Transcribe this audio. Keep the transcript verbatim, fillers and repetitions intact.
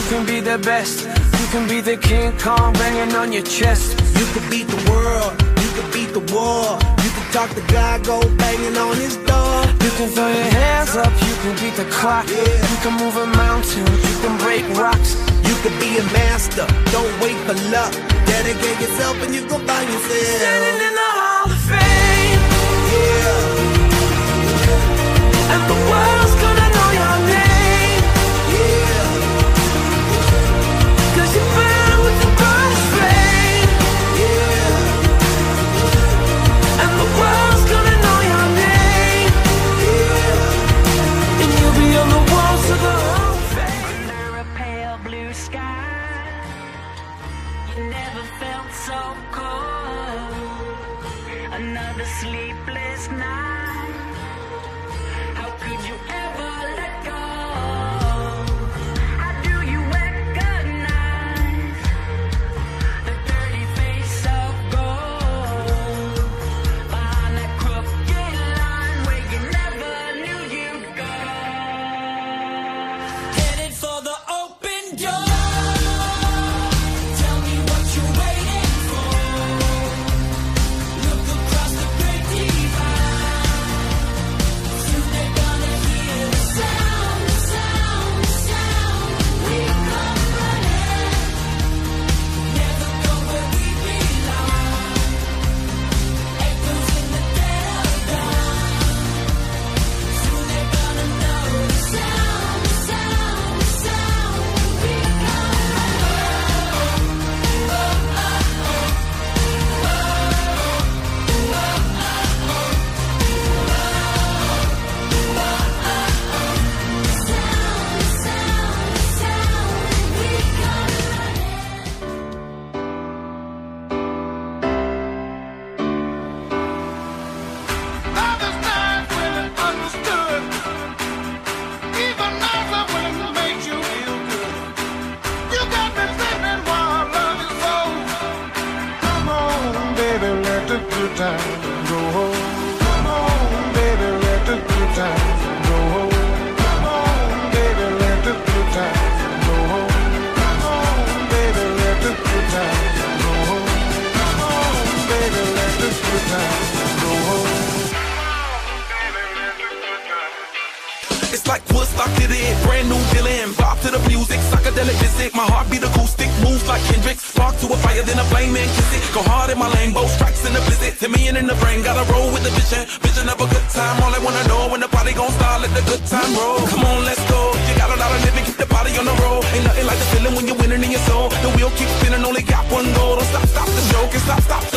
can be the best. You can be the King Kong banging on your chest. You can beat the world, you can beat the war. You can talk to God, go banging on his door. You can throw your hands up, you can beat the clock. Yeah. You can move a mountain, you can break rocks. You can be a master, don't wait for luck. Dedicate yourself and you can find yourself standing in the Hall of Fame. Yeah. And the world's gonna know your name. Yeah. Cause you burn with the brightest flame. Yeah. And the world's gonna know your name. Yeah. And you'll be on the walls of the Hall of Fame. Under a pale blue sky, you never felt so cold. Another sleepless night, how could you ever let go? How do you recognize the dirty face of gold behind that crooked line where you never knew you'd go? Headed for the open door. Tell me what you're waiting for. Look across the great divide. Soon they're gonna hear the sound, the sound, the sound. We come running, never go where we belong. Echoes in the dead of dawn. Soon they're gonna know the sound, the sound, the sound. We come Others died when it understood. Even nights are when it makes you feel good. You got me thinking while love is old. Come on, baby, let the good times go home. Come on, baby, let the good times go home. Come on, baby, let the good times go home. Come on, baby, let the good times go home. Come on, baby, let the good times go home. It's like Woodstock to the end, brand new Dylan. Bob to the music, psychedelic visit. My heartbeat acoustic, moves like Kendrick. Spark to a fire, then a flame and kiss it. Go hard in my lane, both strikes in the blizzard. To me and in the brain, gotta roll with the vision. Vision of a good time, all I wanna know when the party gon' start, let the good time roll. Come on, let's go. You got a lot of living, keep the body on the road. Ain't nothing like the feeling when you're winning in your soul. The wheel keeps spinning, only got one goal. Don't stop, stop the show, can't stop, stop